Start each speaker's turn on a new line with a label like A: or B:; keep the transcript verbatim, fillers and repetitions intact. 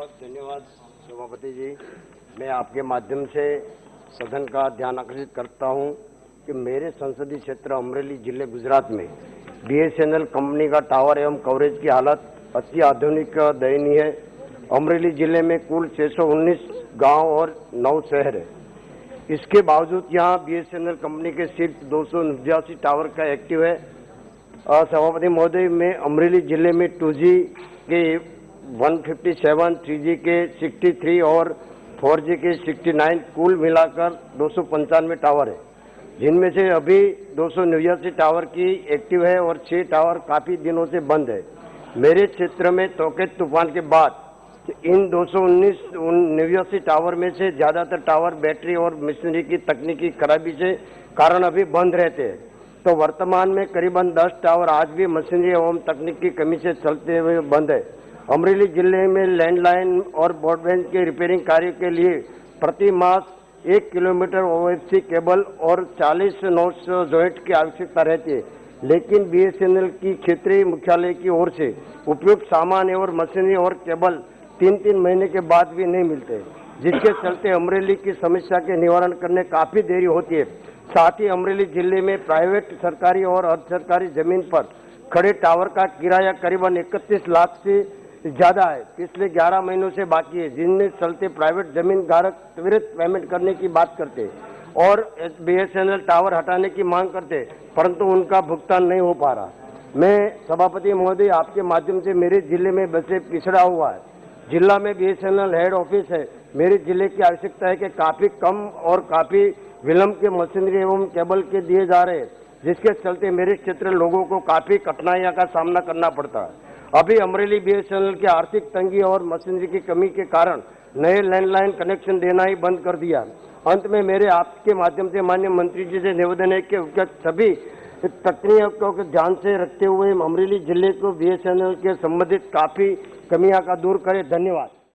A: बहुत धन्यवाद सभापति जी। मैं आपके माध्यम से सदन का ध्यान आकर्षित करता हूं कि मेरे संसदीय क्षेत्र अमरेली जिले गुजरात में बीएसएनएल कंपनी का टावर एवं कवरेज की हालत अति आधुनिक दयनीय है। अमरेली जिले में कुल छह सौ उन्नीस गांव और नौ शहर है। इसके बावजूद यहां बीएसएनएल कंपनी के सिर्फ दो सौ उन्यासी टावर का एक्टिव है। सभापति महोदय, में अमरेली जिले में टू जी के एक सौ सत्तावन, थ्री जी के तिरसठ और फोर जी के उनहत्तर कुल मिलाकर दो सौ पंचानवे टावर है, जिनमें से अभी दो सौ नवासी टावर की एक्टिव है और छह टावर काफी दिनों से बंद है। मेरे क्षेत्र में तोक़ेत तूफान के बाद इन दो सौ उन्नीस नवासी टावर में से ज्यादातर टावर बैटरी और मशीनरी की तकनीकी खराबी से कारण अभी बंद रहते हैं। तो वर्तमान में करीबन दस टावर आज भी मशीनरी एवं तकनीक की कमी से चलते हुए बंद है। अमरेली जिले में लैंडलाइन और ब्रॉडबैंड के रिपेयरिंग कार्य के लिए प्रति मास एक किलोमीटर ओएफसी केबल और चालीस नोट्स जॉइंट की आवश्यकता रहती है, लेकिन बीएसएनएल की क्षेत्रीय मुख्यालय की ओर से उपयुक्त सामान और मशीनरी और केबल तीन तीन महीने के बाद भी नहीं मिलते, जिसके चलते अमरेली की समस्या के निवारण करने काफी देरी होती है। साथ ही अमरेली जिले में प्राइवेट, सरकारी और अर्ध सरकारी जमीन पर खड़े टावर का किराया करीबन इकतीस लाख से ज्यादा है, पिछले ग्यारह महीनों से बाकी है, जिनमें चलते प्राइवेट जमीन धारक त्वरित पेमेंट करने की बात करते और बीएसएनएल टावर हटाने की मांग करते, परंतु उनका भुगतान नहीं हो पा रहा। मैं सभापति महोदय, आपके माध्यम से मेरे जिले में बसे पिछड़ा हुआ है, जिला में बीएसएनएल हेड ऑफिस है। मेरे जिले की आवश्यकता है कि काफी कम और काफी विलंब के मशीनरी एवं केबल के दिए जा रहे हैं, जिसके चलते मेरे क्षेत्र लोगों को काफी कठिनाइयों का सामना करना पड़ता है। अभी अमरेली बीएसएनएल की आर्थिक तंगी और मशीनरी की कमी के कारण नए लैंडलाइन कनेक्शन देना ही बंद कर दिया। अंत में मेरे आपके माध्यम से माननीय मंत्री जी से निवेदन है कि सभी तकनीकों को ध्यान से रखते हुए अमरेली जिले को बीएसएनएल के संबंधित काफी कमियां का दूर करें। धन्यवाद।